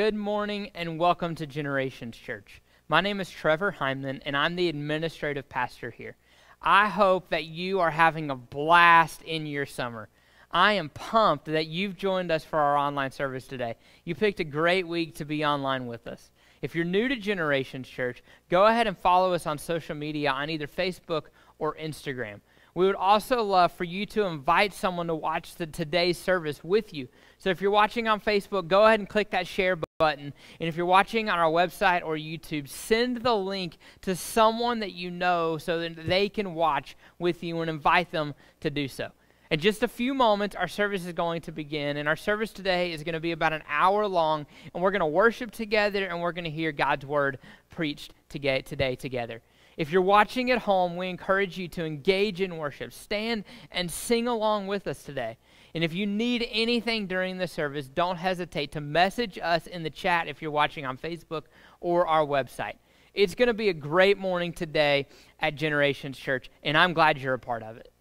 Good morning and welcome to Generations Church. My name is Trevor Hyman and I'm the administrative pastor here. I hope that you are having a blast in your summer. I am pumped that you've joined us for our online service today. You picked a great week to be online with us. If you're new to Generations Church, go ahead and follow us on social media on either Facebook or Instagram. We would also love for you to invite someone to watch today's service with you. So if you're watching on Facebook, go ahead and click that share button. And if you're watching on our website or YouTube, send the link to someone that you know so that they can watch with you and invite them to do so. In just a few moments, our service is going to begin, and our service today is going to be about an hour long, and we're going to worship together, and we're going to hear God's word preached today together. If you're watching at home, we encourage you to engage in worship. Stand and sing along with us today. And if you need anything during the service, don't hesitate to message us in the chat if you're watching on Facebook or our website. It's going to be a great morning today at Generations Church, and I'm glad you're a part of it.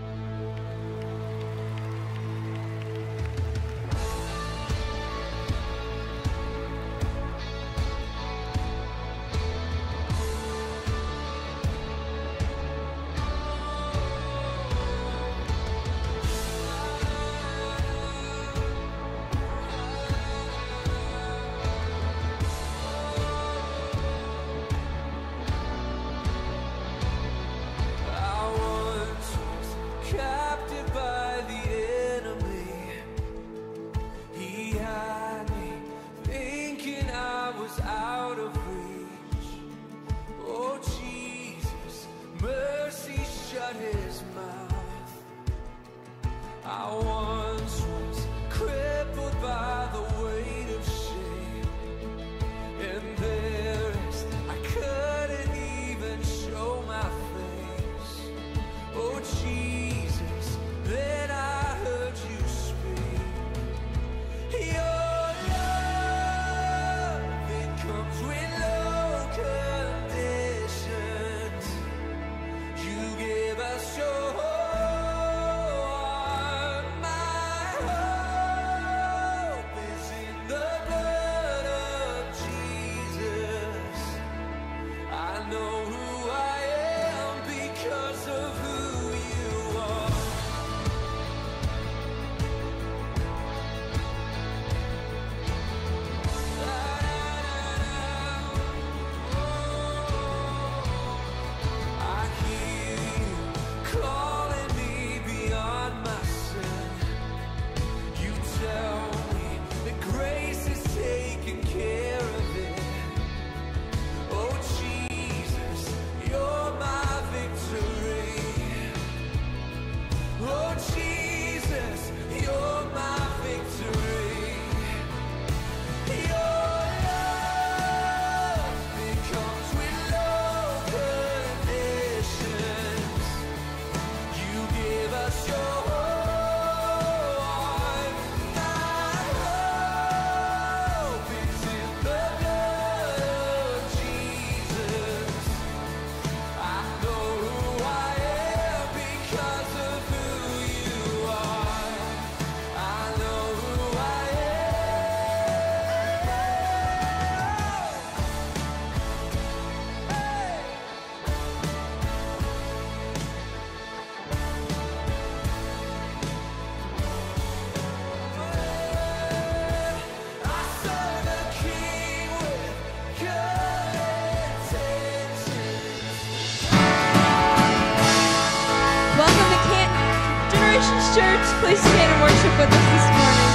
Church, please stand and worship with us this morning.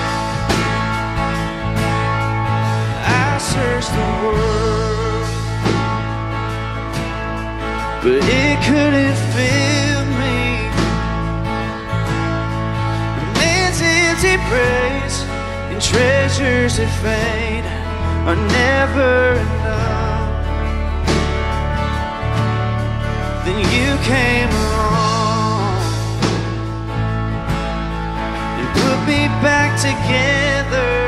I searched the world, but it couldn't fill me. Man's empty praise and treasures that fade are never enough. Then you came along, me back together.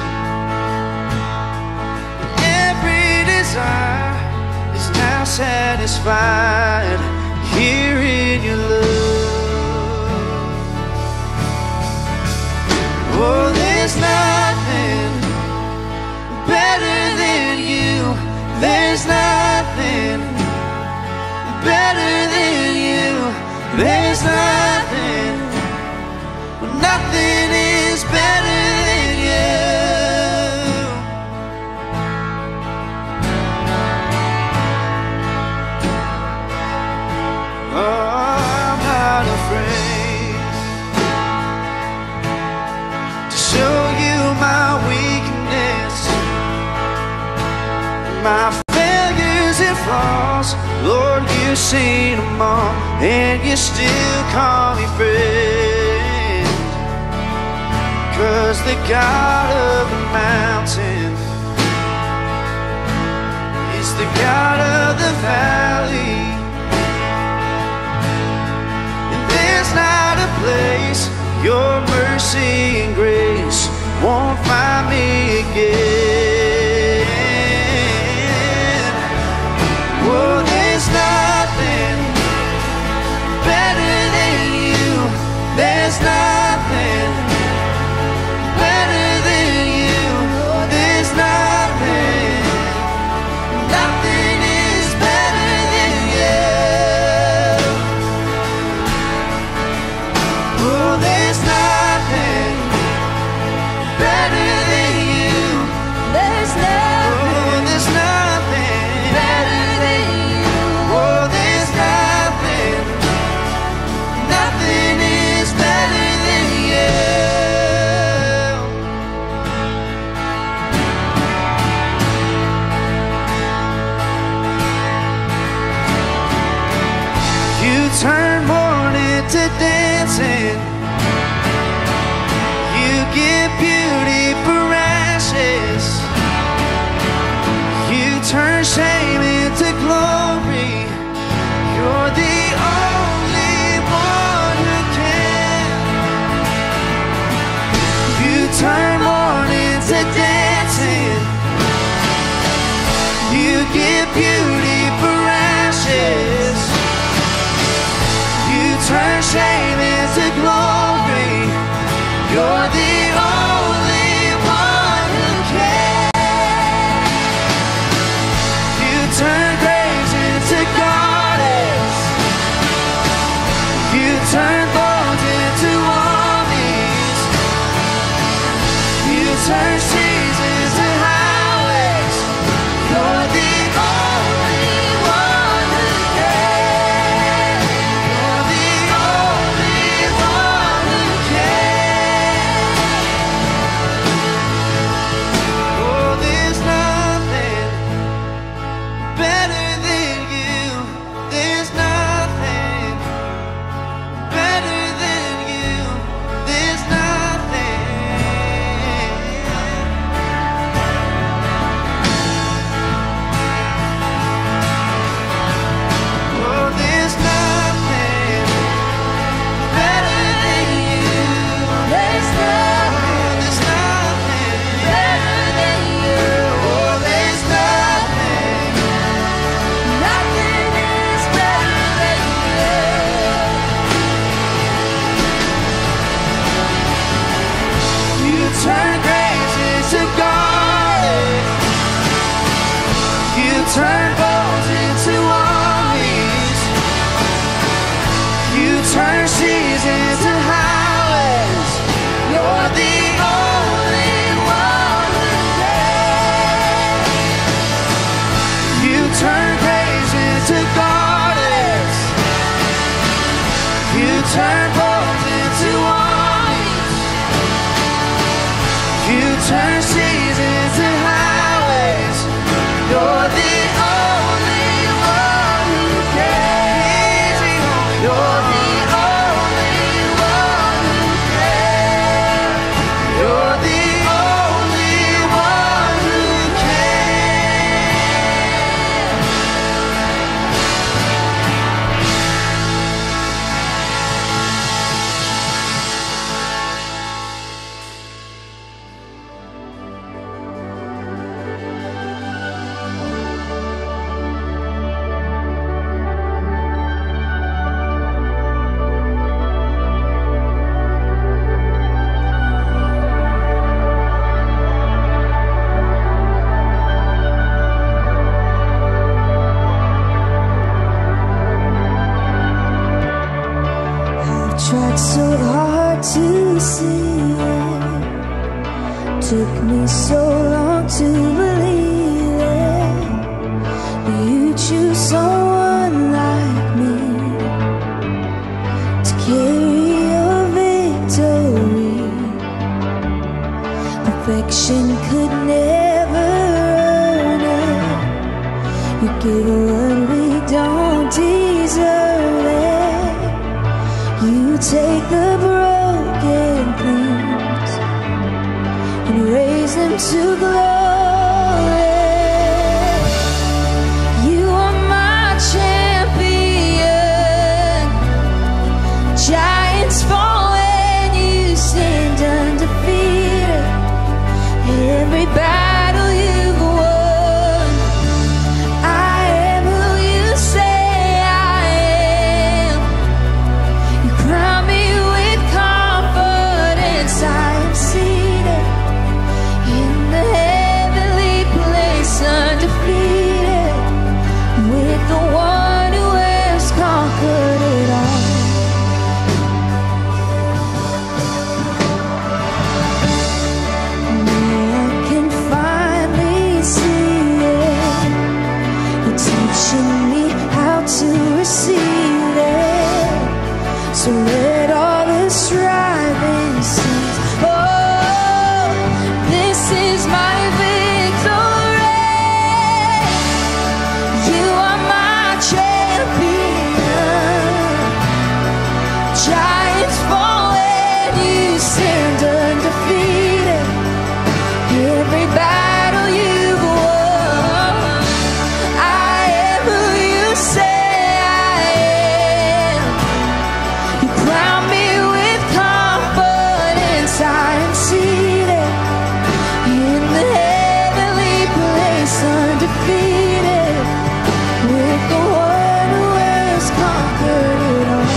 Every desire is now satisfied here in your love. Oh, there's nothing There's nothing, nothing is better than you. Oh, I'm not afraid to show you my weakness, my failures and flaws. Lord, you've seen them all, and you still call me friend. 'Cause the God of the mountain is the God of the valley. And there's not a place your mercy and grace won't find me again. Oh, there's nothing better than you. There's nothing better than you. There's nothing, nothing is better than you. Oh, there's nothing better than you. There's nothing, Oh, there's nothing better than you. Oh, there's nothing, nothing is better than you. You turn mourning to dancing. You give beauty for ashes. You turn shame into glory. You're the only one who can. You turn mourning to dancing. You give beauty for ashes. You turn shame into glory. tried so hard to see it. Took me so long to believe it. You choose someone like me to carry your victory. Perfection could never earn it. You give what we don't deserve it. You take the broken things and raise them to glory. You are my champion. Giants fall and you stand undefeated. Every battle you've won. I am who you say I am. You crown me with confidence. I am seated in the heavenly place, undefeated, with the one who has conquered it all. Now I can finally see it. You're teaching me how to receive it. So let all the striving cease. Oh, this is my victory. You are my champion. Giants fall and you stand undefeated. Every battle you've won. I am who you say I am. You crown me with confidence. I am seated in the heavenly place, undefeated, with the one who has conquered it all.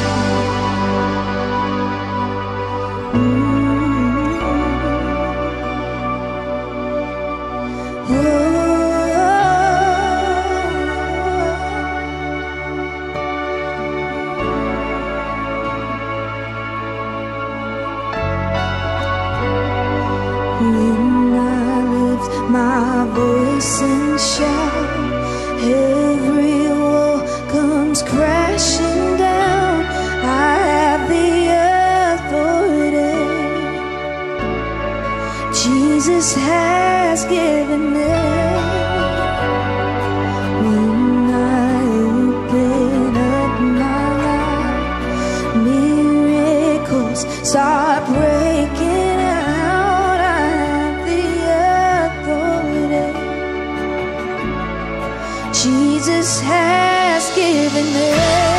When I lift my voice and shout, every wall comes crashing down. I have the authority Jesus has given me. When I open up my life, miracles start breaking out. I have the authority Jesus has given me.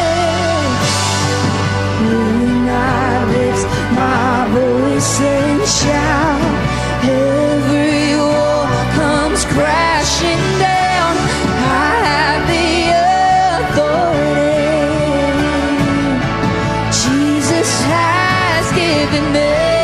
When I lift my voice and shout, every wall comes crashing down. I have the authority Jesus has given me.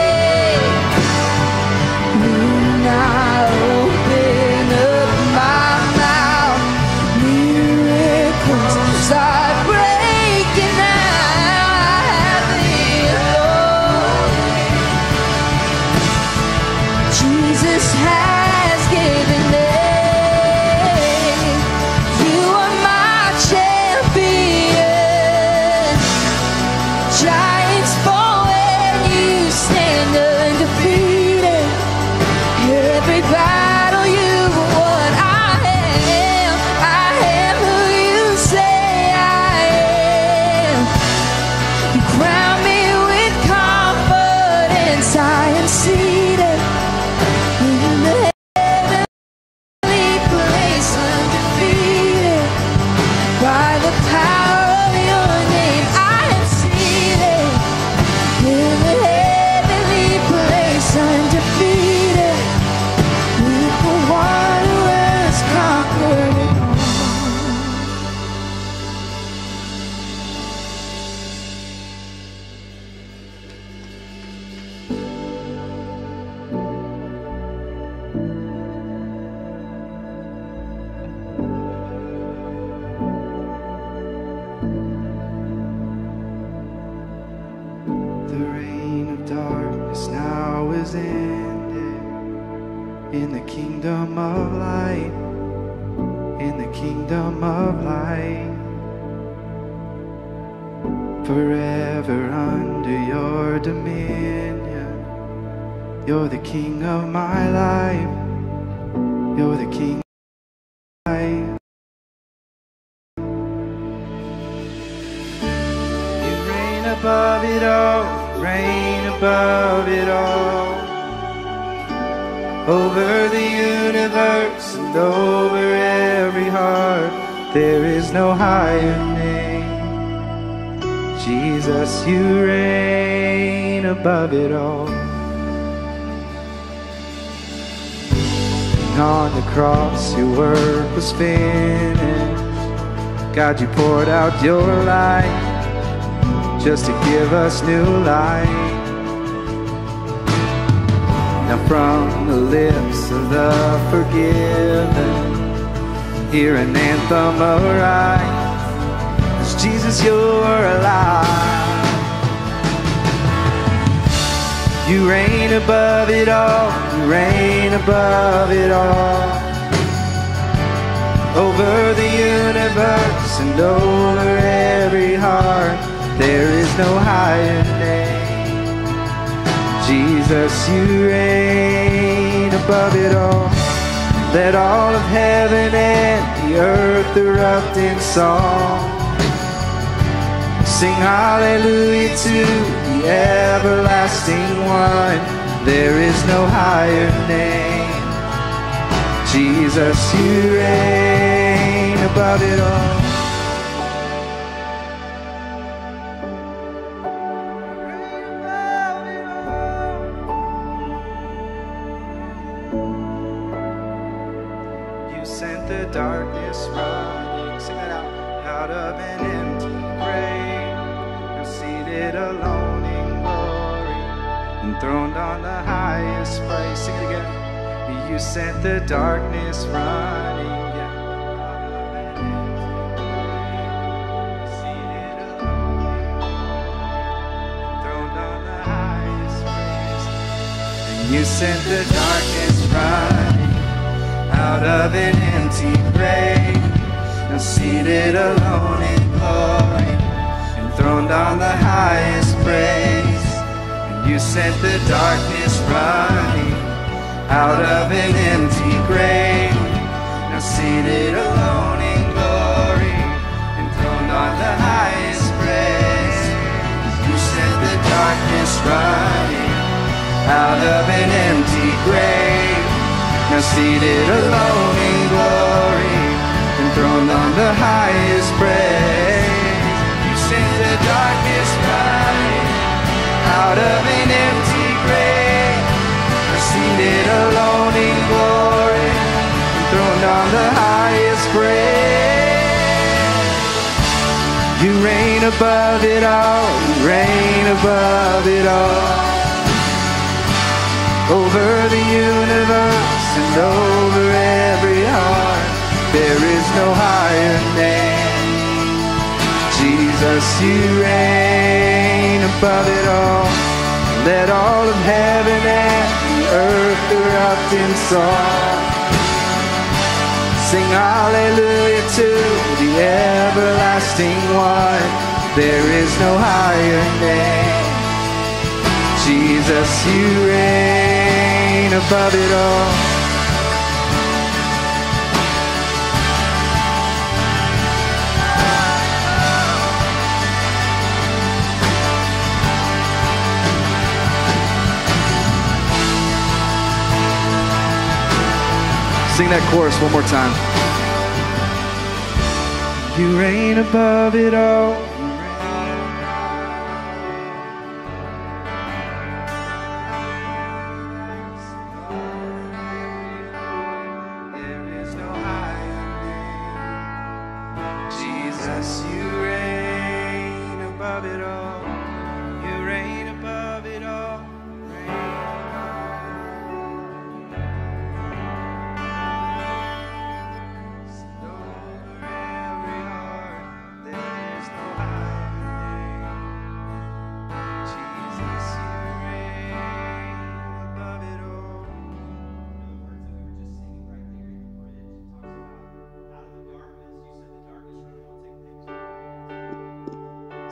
in the kingdom of light, in the kingdom of light. Forever under your dominion. You're the king of my life. You're the king of my life. You reign above it all, reign above it all. Over the universe and over every heart, there is no higher name. Jesus, you reign above it all. And on the cross your work was finished. God, you poured out your life just to give us new life. Now from the lips of the forgiven, hear an anthem arise. Jesus, you're alive. You reign above it all. You reign above it all. Over the universe and over every heart, there is no higher name. Jesus, you reign above it all. Let all of heaven and the earth erupt in song. Sing hallelujah to the everlasting one. There is no higher name. Jesus, you reign above it all. You sent the darkness running, sing it out of an empty grave. Seated alone in glory, enthroned on the highest place. Sing it again. You sent the darkness running, seated alone in glory, enthroned on the highest place. And you sent the darkness running out of an empty grave, now seated alone in glory, enthroned on the highest praise. And you sent the darkness running out of an empty grave, now seated alone in glory, enthroned on the highest praise. You sent the darkness running out of an empty grave, now seated alone in glory, enthroned on the highest praise. The darkness running out of an empty grave, seated alone in glory, enthroned on the highest praise. You reign above it all. You reign above it all. Over the universe and over every heart, there is no higher name. Jesus, you reign above it all. Let all of heaven and the earth erupt in song. Sing hallelujah to the everlasting one. There is no higher name. Jesus, you reign above it all. Sing that chorus one more time. You reign above it all. There is no higher name. Jesus, you reign above it all. You reign above it all.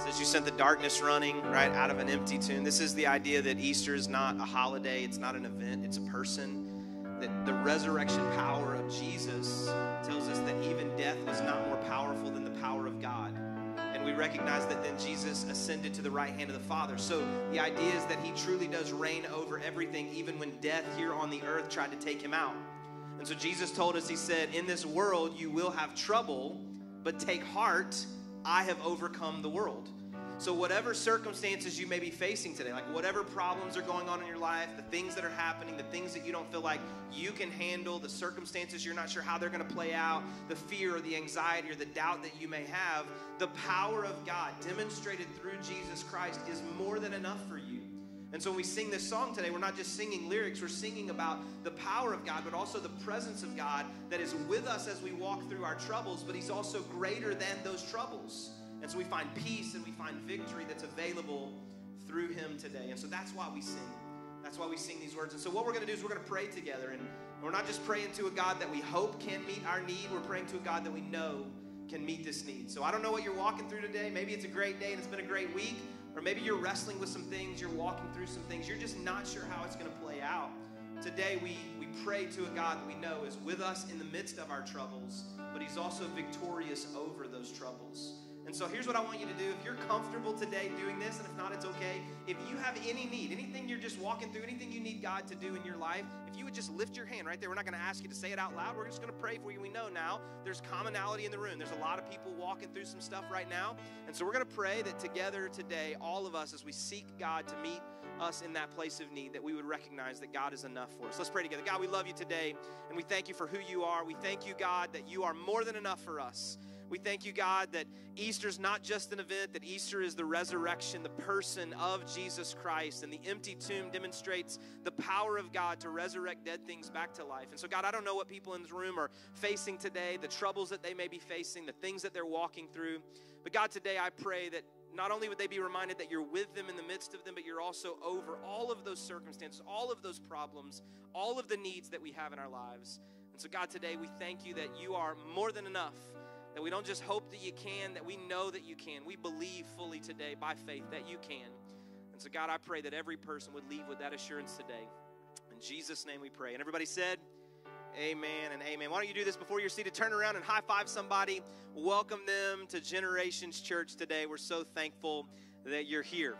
says you sent the darkness running, right, out of an empty tomb. This is the idea that Easter is not a holiday, it's not an event, it's a person. That the resurrection power of Jesus tells us that even death was not more powerful than the power of God. And we recognize that then Jesus ascended to the right hand of the Father. So the idea is that he truly does reign over everything, even when death here on the earth tried to take him out. And so Jesus told us, he said, in this world you will have trouble, but take heart, I have overcome the world. So whatever circumstances you may be facing today, like whatever problems are going on in your life, the things that are happening, the things that you don't feel like you can handle, the circumstances you're not sure how they're going to play out, the fear or the anxiety or the doubt that you may have, the power of God demonstrated through Jesus Christ is more than enough for you. And so when we sing this song today, we're not just singing lyrics, we're singing about the power of God, but also the presence of God that is with us as we walk through our troubles, but he's also greater than those troubles. And so we find peace and we find victory that's available through him today. And so that's why we sing. That's why we sing these words. And so what we're going to do is we're going to pray together. And we're not just praying to a God that we hope can meet our need. We're praying to a God that we know can meet this need. So I don't know what you're walking through today. Maybe it's a great day and it's been a great week. Or maybe you're wrestling with some things. You're walking through some things. You're just not sure how it's going to play out. Today we pray to a God that we know is with us in the midst of our troubles, but he's also victorious over those troubles. And so here's what I want you to do. If you're comfortable today doing this, and if not, it's okay. If you have any need, anything you're just walking through, anything you need God to do in your life, if you would just lift your hand right there. We're not going to ask you to say it out loud. We're just going to pray for you. We know now there's commonality in the room. There's a lot of people walking through some stuff right now. And so we're going to pray that together today, all of us, as we seek God to meet us in that place of need, that we would recognize that God is enough for us. Let's pray together. God, we love you today, and we thank you for who you are. We thank you, God, that you are more than enough for us. We thank you, God, that Easter's not just an event, that Easter is the resurrection, the person of Jesus Christ, and the empty tomb demonstrates the power of God to resurrect dead things back to life. And so, God, I don't know what people in this room are facing today, the troubles that they may be facing, the things that they're walking through. But, God, today I pray that not only would they be reminded that you're with them in the midst of them, but you're also over all of those circumstances, all of those problems, all of the needs that we have in our lives. And so, God, today we thank you that you are more than enough. That we don't just hope that you can, that we know that you can. We believe fully today by faith that you can. And so, God, I pray that every person would leave with that assurance today. In Jesus' name we pray. And everybody said, amen and amen. Why don't you do this before you're seated? Turn around and high-five somebody. Welcome them to Generations Church today. We're so thankful that you're here.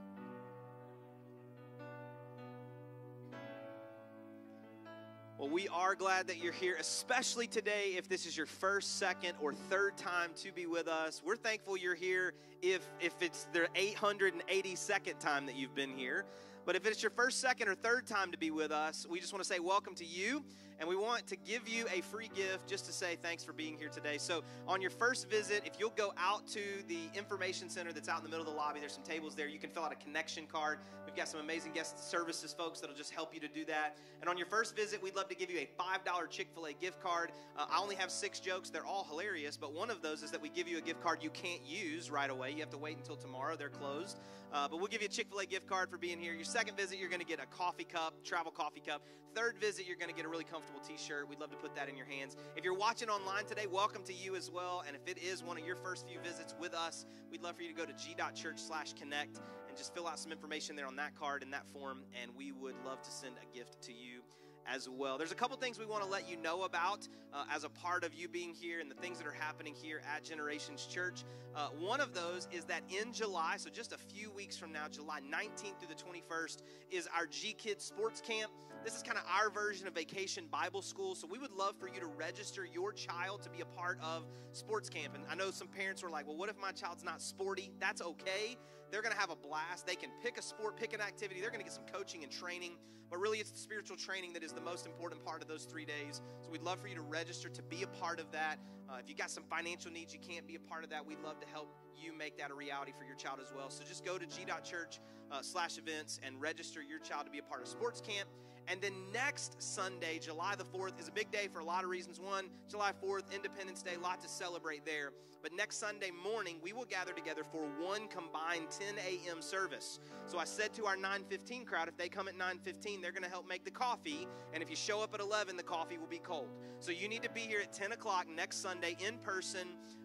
Well, we are glad that you're here, especially today if this is your first, second, or third time to be with us. We're thankful you're here if it's the 882nd time that you've been here. But if it's your first, second, or third time to be with us, we just want to say welcome to you. And we want to give you a free gift just to say thanks for being here today. So on your first visit, if you'll go out to the information center that's out in the middle of the lobby, there's some tables there. You can fill out a connection card. We've got some amazing guest services folks that'll just help you to do that. And on your first visit, we'd love to give you a $5 Chick-fil-A gift card. I only have 6 jokes. They're all hilarious, but one of those is that we give you a gift card you can't use right away. You have to wait until tomorrow. They're closed. But we'll give you a Chick-fil-A gift card for being here. Your second visit, you're going to get a coffee cup, travel coffee cup. Third visit, you're going to get a really comfortable t-shirt. We'd love to put that in your hands. If you're watching online today, welcome to you as well. And if it is one of your first few visits with us, we'd love for you to go to g.church/connect and just fill out some information there on that card and that form, and we would love to send a gift to you as well. There's a couple things we want to let you know about as a part of you being here and the things that are happening here at Generations Church. One of those is that in July, so just a few weeks from now, July 19th through the 21st, is our G-Kids Sports Camp. This is kind of our version of Vacation Bible School, so we would love for you to register your child to be a part of sports camp. And I know some parents were like, well, what if my child's not sporty? That's okay. They're going to have a blast. They can pick a sport, pick an activity. They're going to get some coaching and training. But really, it's the spiritual training that is the most important part of those 3 days. So we'd love for you to register to be a part of that. If you got some financial needs, you can't be a part of that, we'd love to help you make that a reality for your child as well. So just go to g.church/events and register your child to be a part of sports camp. And then next Sunday, July the 4th, is a big day for a lot of reasons. One, July 4th, Independence Day, a lot to celebrate there. But next Sunday morning, we will gather together for one combined 10 a.m. service. So I said to our 9:15 crowd, if they come at 9:15, they're going to help make the coffee. And if you show up at 11, the coffee will be cold. So you need to be here at 10 o'clock next Sunday in person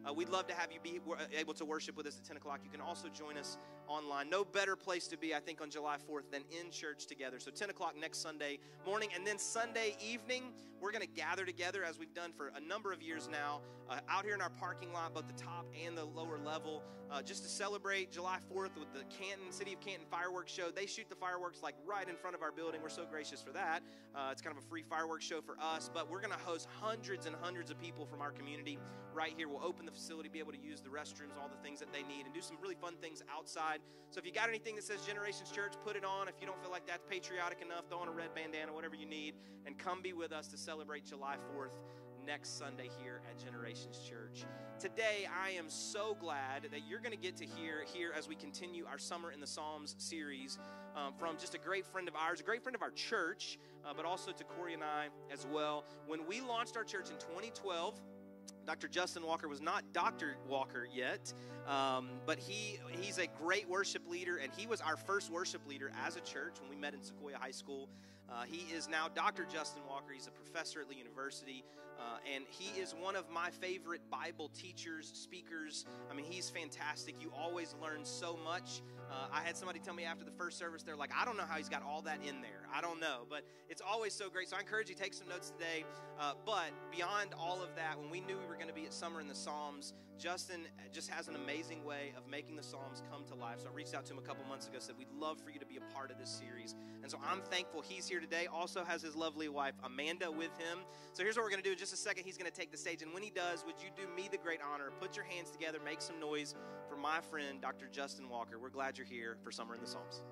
we'd love to have you be able to worship with us at 10 o'clock. You can also join us online. No better place to be, I think, on July 4th than in church together. So 10 o'clock next Sunday morning, and then Sunday evening, we're going to gather together as we've done for a number of years now, out here in our parking lot, both the top and the lower level, just to celebrate July 4th with the City of Canton fireworks show. They shoot the fireworks like right in front of our building. We're so gracious for that. It's kind of a free fireworks show for us, but we're going to host hundreds and hundreds of people from our community right here. We'll open the facility, be able to use the restrooms, all the things that they need, and do some really fun things outside. So if you got anything that says Generations Church, put it on. If you don't feel like that's patriotic enough, throw on a red bandana, whatever you need, and come be with us to celebrate July 4th next Sunday here at Generations Church. Today, I am so glad that you're going to get to hear here as we continue our Summer in the Psalms series from just a great friend of ours, a great friend of our church, but also to Corey and I as well. When we launched our church in 2012, Dr. Justin Walker was not Dr. Walker yet, but he's a great worship leader, and he was our first worship leader as a church when we met in Sequoia High School. He is now Dr. Justin Walker. He's a professor at Lee University, and he is one of my favorite Bible teachers, speakers. I mean, he's fantastic. You always learn so much. I had somebody tell me after the first service, they're like, I don't know how he's got all that in there. I don't know, but it's always so great. So I encourage you to take some notes today. But beyond all of that, when we knew we were going to be at Summer in the Psalms, Justin just has an amazing way of making the Psalms come to life. So I reached out to him a couple months ago, said, we'd love for you to be a part of this series. And so I'm thankful he's here today. Also has his lovely wife, Amanda, with him. So here's what we're going to do. In just a second, he's going to take the stage. And when he does, would you do me the great honor? Put your hands together, make some noise for my friend, Dr. Justin Walker. We're glad you're here for Summer in the Psalms.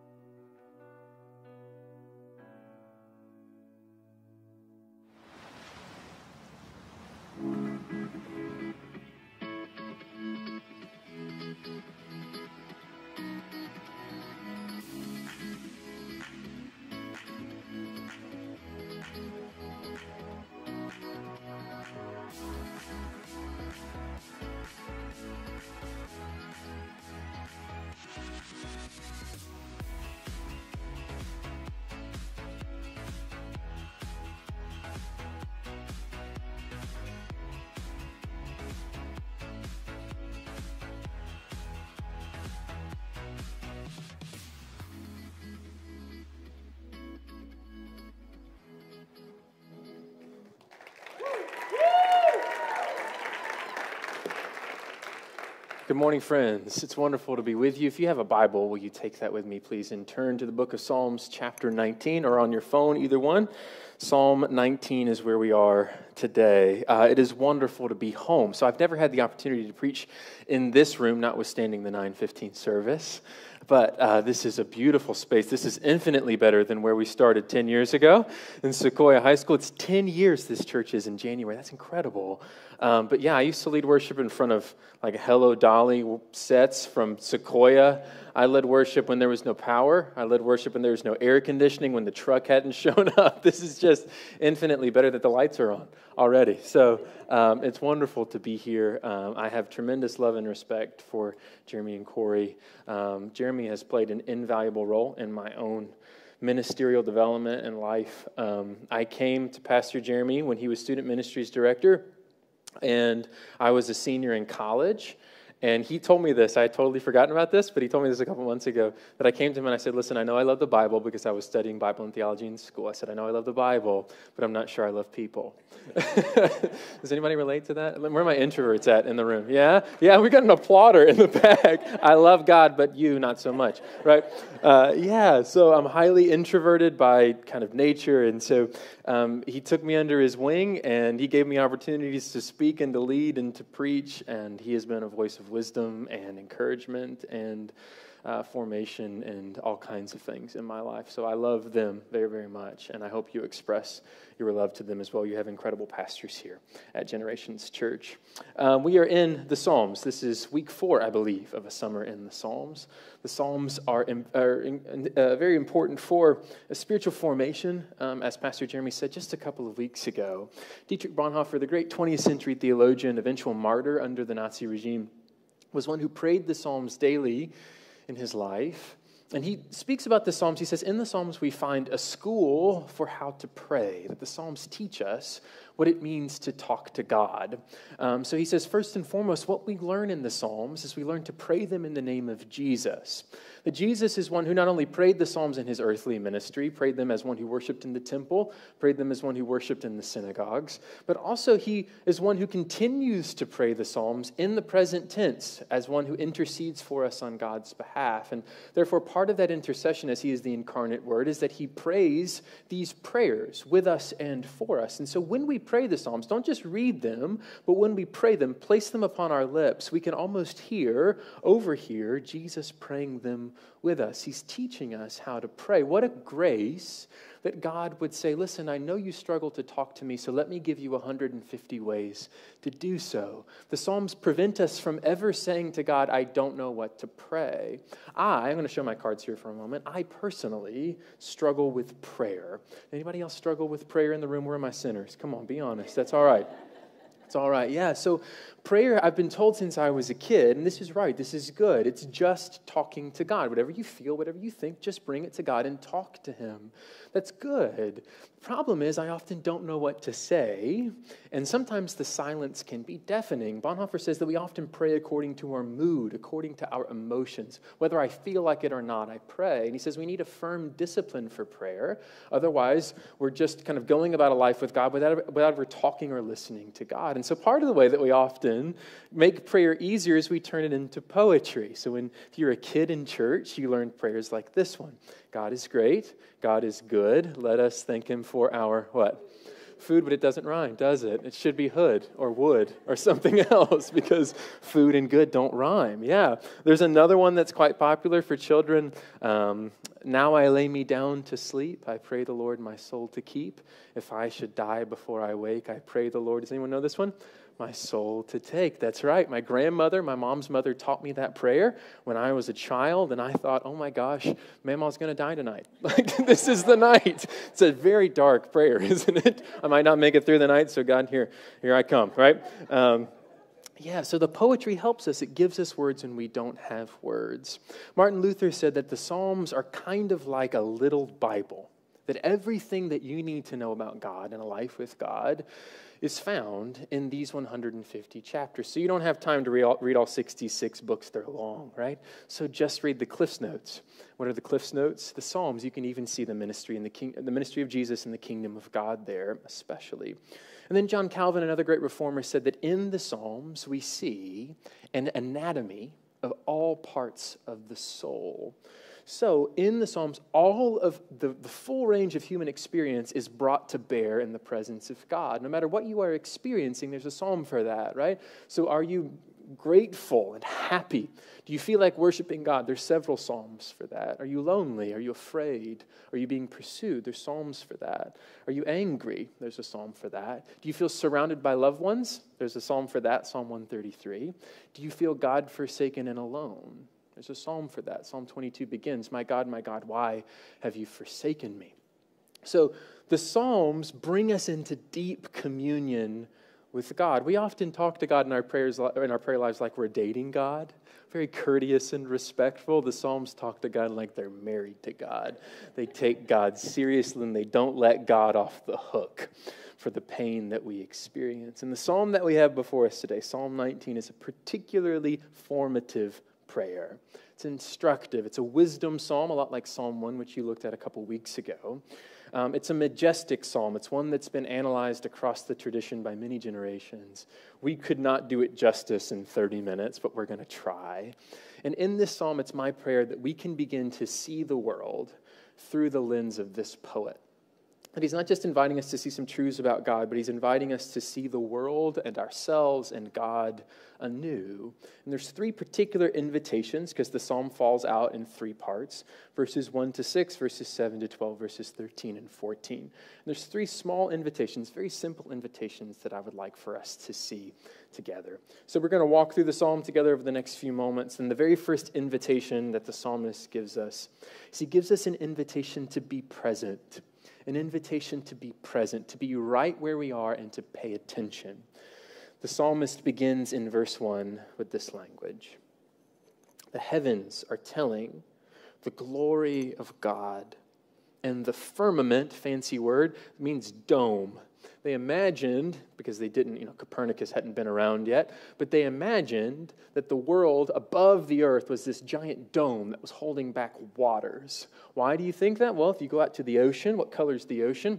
Good morning, friends. It's wonderful to be with you. If you have a Bible, will you take that with me, please, and turn to the book of Psalms, chapter 19, or on your phone, either one. Psalm 19 is where we are today. It is wonderful to be home. So I've never had the opportunity to preach in this room, notwithstanding the 9:15 service. But this is a beautiful space. This is infinitely better than where we started 10 years ago in Sequoia High School. It's 10 years this church is in January. That's incredible. But yeah, I used to lead worship in front of like Hello Dolly sets from Sequoia. I led worship when there was no power. I led worship when there was no air conditioning, when the truck hadn't shown up. This is just infinitely better that the lights are on already. So it's wonderful to be here. I have tremendous love and respect for Jeremy and Corey. Jeremy has played an invaluable role in my own ministerial development and life. I came to Pastor Jeremy when he was student ministries director, and I was a senior in college. And he told me this. I had totally forgotten about this, but he told me this a couple months ago, that I came to him and I said, listen, I know I love the Bible because I was studying Bible and theology in school. I said, I know I love the Bible, but I'm not sure I love people. Does anybody relate to that? Where are my introverts at in the room? Yeah? Yeah, we got an applauder in the back. I love God, but you, not so much, right? Yeah, so I'm highly introverted by kind of nature, and so he took me under his wing, and he gave me opportunities to speak and to lead and to preach, and he has been a voice of wisdom and encouragement and formation and all kinds of things in my life. So I love them very, very much, and I hope you express your love to them as well. You have incredible pastors here at Generations Church. We are in the Psalms. This is week 4, I believe, of a Summer in the Psalms. The Psalms are very important for a spiritual formation, as Pastor Jeremy said just a couple of weeks ago. Dietrich Bonhoeffer, the great 20th century theologian, eventual martyr under the Nazi regime, was one who prayed the Psalms daily in his life. And he speaks about the Psalms. He says, in the Psalms we find a school for how to pray, that the Psalms teach us what it means to talk to God. So he says, first and foremost, what we learn in the Psalms is we learn to pray them in the name of Jesus. That Jesus is one who not only prayed the Psalms in his earthly ministry, prayed them as one who worshiped in the temple, prayed them as one who worshiped in the synagogues, but also he is one who continues to pray the Psalms in the present tense as one who intercedes for us on God's behalf. And therefore, part of that intercession, as he is the incarnate Word, is that he prays these prayers with us and for us. And so when we pray the Psalms, don't just read them, but when we pray them, place them upon our lips. We can almost overhear Jesus praying them with us. He's teaching us how to pray. What a grace that God would say, listen, I know you struggle to talk to me, so let me give you 150 ways to do so. The Psalms prevent us from ever saying to God, I don't know what to pray. I'm going to show my cards here for a moment. I personally struggle with prayer. Anybody else struggle with prayer in the room? Where are my sinners? Come on, be honest. That's all right. It's all right. Yeah, so prayer, I've been told since I was a kid, and this is right, this is good. It's just talking to God. Whatever you feel, whatever you think, just bring it to God and talk to him. That's good. The problem is I often don't know what to say, and sometimes the silence can be deafening. Bonhoeffer says that we often pray according to our mood, according to our emotions. Whether I feel like it or not, I pray. And he says we need a firm discipline for prayer. Otherwise, we're just kind of going about a life with God without ever talking or listening to God. And so part of the way that we often make prayer easier is we turn it into poetry. So if you're a kid in church, you learn prayers like this one. God is great. God is good. Let us thank him for our what? Food, but it doesn't rhyme, does it? It should be hood or wood or something else because food and good don't rhyme. Yeah. There's another one that's quite popular for children. Now I lay me down to sleep. I pray the Lord my soul to keep. If I should die before I wake, I pray the Lord. Does anyone know this one? My soul to take. That's right. My grandmother, my mom's mother, taught me that prayer when I was a child, and I thought, oh my gosh, Mama's going to die tonight. Like, this is the night. It's a very dark prayer, isn't it? I might not make it through the night, so God, here I come, right? Yeah, so the poetry helps us. It gives us words when we don't have words. Martin Luther said that the Psalms are kind of like a little Bible, that everything that you need to know about God and a life with God is found in these 150 chapters. So you don't have time to read all 66 books. They're long, right? So just read the Cliff's Notes. What are the Cliff's Notes? The Psalms. You can even see the ministry the ministry of Jesus and the kingdom of God there, especially. And then John Calvin, another great reformer, said that in the Psalms we see an anatomy of all parts of the soul. So in the Psalms, all of the full range of human experience is brought to bear in the presence of God. No matter what you are experiencing, there's a psalm for that, right? So are you grateful and happy? Do you feel like worshiping God? There's several psalms for that. Are you lonely? Are you afraid? Are you being pursued? There's psalms for that. Are you angry? There's a psalm for that. Do you feel surrounded by loved ones? There's a psalm for that, Psalm 133. Do you feel God forsaken and alone? There's a psalm for that. Psalm 22 begins, my God, why have you forsaken me? So the Psalms bring us into deep communion with God. We often talk to God in our prayer lives like we're dating God, very courteous and respectful. The Psalms talk to God like they're married to God. They take God seriously and they don't let God off the hook for the pain that we experience. And the psalm that we have before us today, Psalm 19, is a particularly formative prayer. It's instructive. It's a wisdom psalm, a lot like Psalm 1, which you looked at a couple weeks ago. It's a majestic psalm. It's one that's been analyzed across the tradition by many generations. We could not do it justice in 30 minutes, but we're going to try. And in this psalm, it's my prayer that we can begin to see the world through the lens of this poet. And he's not just inviting us to see some truths about God, but he's inviting us to see the world and ourselves and God anew. And there's three particular invitations, because the psalm falls out in three parts. Verses 1 to 6, verses 7 to 12, verses 13 and 14. And there's three small invitations, very simple invitations that I would like for us to see together. So we're going to walk through the psalm together over the next few moments. And the very first invitation that the psalmist gives us is he gives us an invitation to be present. An invitation to be present, to be right where we are and to pay attention. The psalmist begins in verse 1 with this language. The heavens are telling the glory of God, and the firmament, fancy word, means dome. They imagined, because they didn't, Copernicus hadn't been around yet, but they imagined that the world above the earth was this giant dome that was holding back waters. Why do you think that? Well, if you go out to the ocean, what color is the ocean?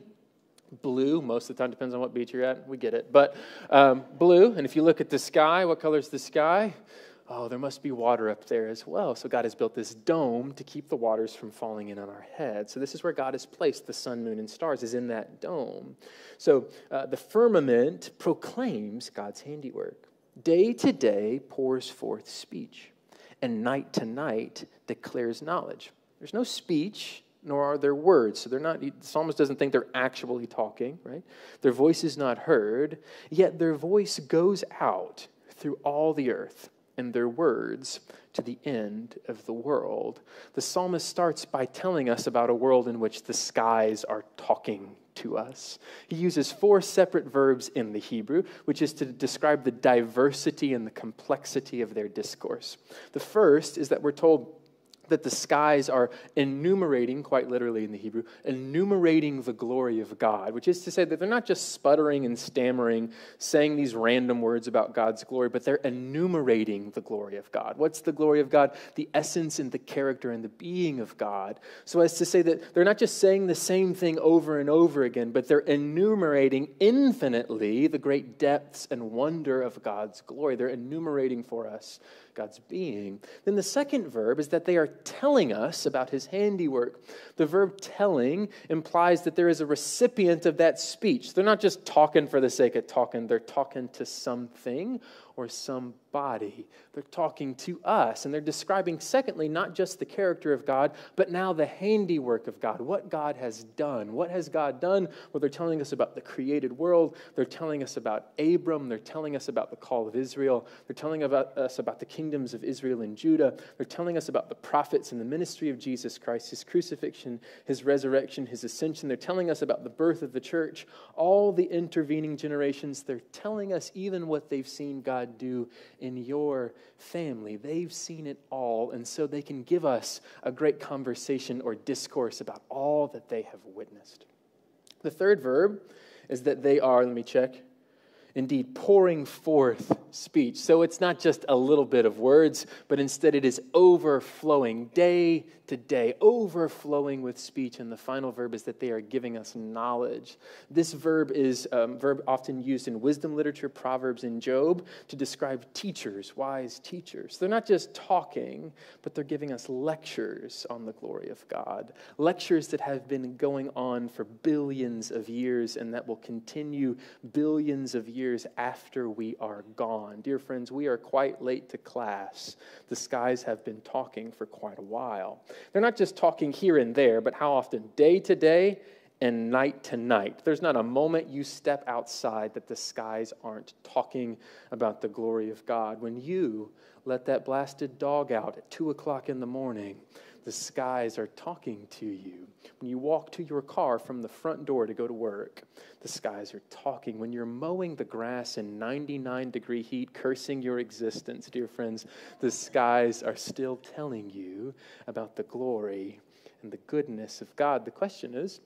Blue. Most of the time, depends on what beach you're at. We get it. But blue. And if you look at the sky, what color is the sky? Oh, there must be water up there as well. So God has built this dome to keep the waters from falling in on our heads. So this is where God has placed the sun, moon, and stars, is in that dome. So the firmament proclaims God's handiwork. Day to day pours forth speech, and night to night declares knowledge. There's no speech, nor are there words. So the psalmist doesn't think they're actually talking, right? Their voice is not heard, yet their voice goes out through all the earth, and their words to the end of the world. The psalmist starts by telling us about a world in which the skies are talking to us. He uses 4 separate verbs in the Hebrew, which is to describe the diversity and the complexity of their discourse. The first is that we're told that the skies are enumerating, quite literally in the Hebrew, enumerating the glory of God, which is to say that they're not just sputtering and stammering, saying these random words about God's glory, but they're enumerating the glory of God. What's the glory of God? The essence and the character and the being of God. So as to say that they're not just saying the same thing over and over again, but they're enumerating infinitely the great depths and wonder of God's glory. They're enumerating for us God's being. Then the second verb is that they are telling us about his handiwork. The verb telling implies that there is a recipient of that speech. They're not just talking for the sake of talking. They're talking to something or somebody. They're talking to us. And they're describing, secondly, not just the character of God, but now the handiwork of God, what God has done. What has God done? Well, they're telling us about the created world. They're telling us about Abram. They're telling us about the call of Israel. They're telling us about the kingdoms of Israel and Judah. They're telling us about the prophets and the ministry of Jesus Christ, his crucifixion, his resurrection, his ascension. They're telling us about the birth of the church, all the intervening generations. They're telling us even what they've seen God do in your family. They've seen it all, and so they can give us a great conversation or discourse about all that they have witnessed. The third verb is that they are, let me check, indeed pouring forth speech. So it's not just a little bit of words, but instead it is overflowing day to day, overflowing with speech. And the final verb is that they are giving us knowledge. This verb is a verb often used in wisdom literature, Proverbs, and Job to describe teachers, wise teachers. They're not just talking, but they're giving us lectures on the glory of God. Lectures that have been going on for billions of years and that will continue billions of years after we are gone. Dear friends, we are quite late to class. The skies have been talking for quite a while. They're not just talking here and there, but how often? Day to day and night to night. There's not a moment you step outside that the skies aren't talking about the glory of God. When you let that blasted dog out at 2 o'clock in the morning, the skies are talking to you. When you walk to your car from the front door to go to work, the skies are talking. When you're mowing the grass in 99-degree heat, cursing your existence, dear friends, the skies are still telling you about the glory and the goodness of God. The question is,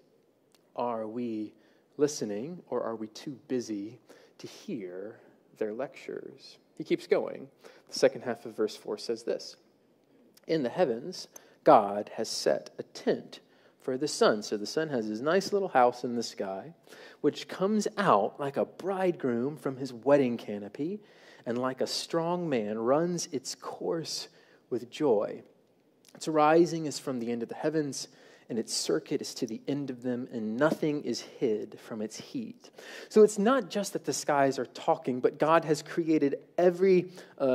are we listening, or are we too busy to hear their lectures? He keeps going. The second half of verse 4 says this: in the heavens, God has set a tent for the sun. So the sun has his nice little house in the sky, which comes out like a bridegroom from his wedding canopy, and like a strong man runs its course with joy. Its rising is from the end of the heavens, and its circuit is to the end of them, and nothing is hid from its heat. So it's not just that the skies are talking, but God has created every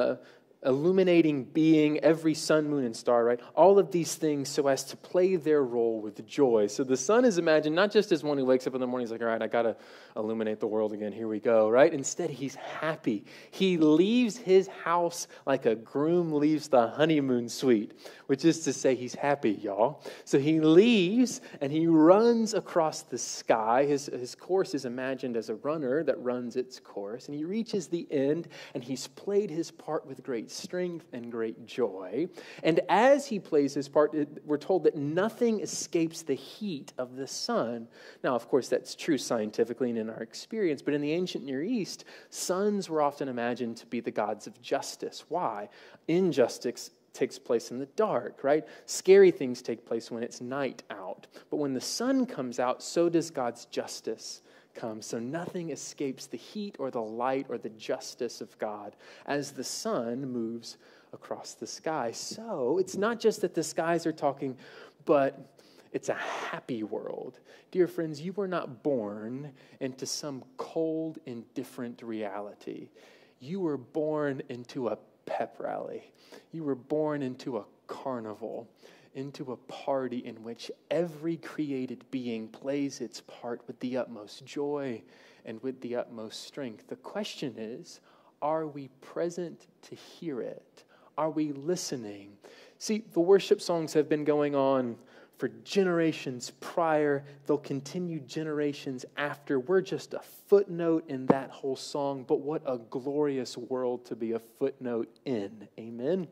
illuminating being, every sun, moon, and star, right? All of these things so as to play their role with joy. So the sun is imagined not just as one who wakes up in the morning, he's like, all right, I got to illuminate the world again. Here we go, right? Instead, he's happy. He leaves his house like a groom leaves the honeymoon suite, which is to say he's happy, y'all. So he leaves and he runs across the sky. His course is imagined as a runner that runs its course. And he reaches the end and he's played his part with great strength and great joy. And as he plays his part, we're told that nothing escapes the heat of the sun. Now, of course, that's true scientifically and in our experience, but in the ancient Near East, suns were often imagined to be the gods of justice. Why? Injustice takes place in the dark, right? Scary things take place when it's night out. But when the sun comes out, so does God's justice come. So nothing escapes the heat or the light or the justice of God as the sun moves across the sky. So it's not just that the skies are talking, but it's a happy world. Dear friends, you were not born into some cold, indifferent reality. You were born into a pep rally. You were born into a carnival, into a party in which every created being plays its part with the utmost joy and with the utmost strength. The question is, are we present to hear it? Are we listening? See, the worship songs have been going on for generations prior. They'll continue generations after. We're just a footnote in that whole song, but what a glorious world to be a footnote in. Amen?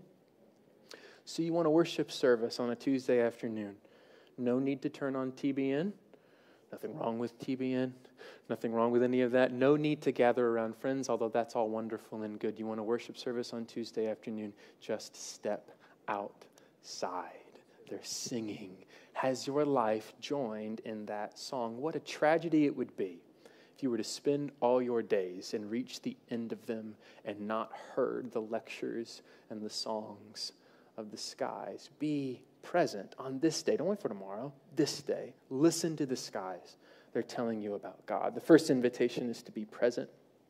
So you want a worship service on a Tuesday afternoon. No need to turn on TBN. Nothing wrong with TBN. Nothing wrong with any of that. No need to gather around friends, although that's all wonderful and good. You want a worship service on Tuesday afternoon, just step outside. They're singing. Has your life joined in that song? What a tragedy it would be if you were to spend all your days and reach the end of them and not heard the lectures and the songs of the skies. Be present on this day. Don't wait for tomorrow. This day. Listen to the skies. They're telling you about God. The first invitation is to be present.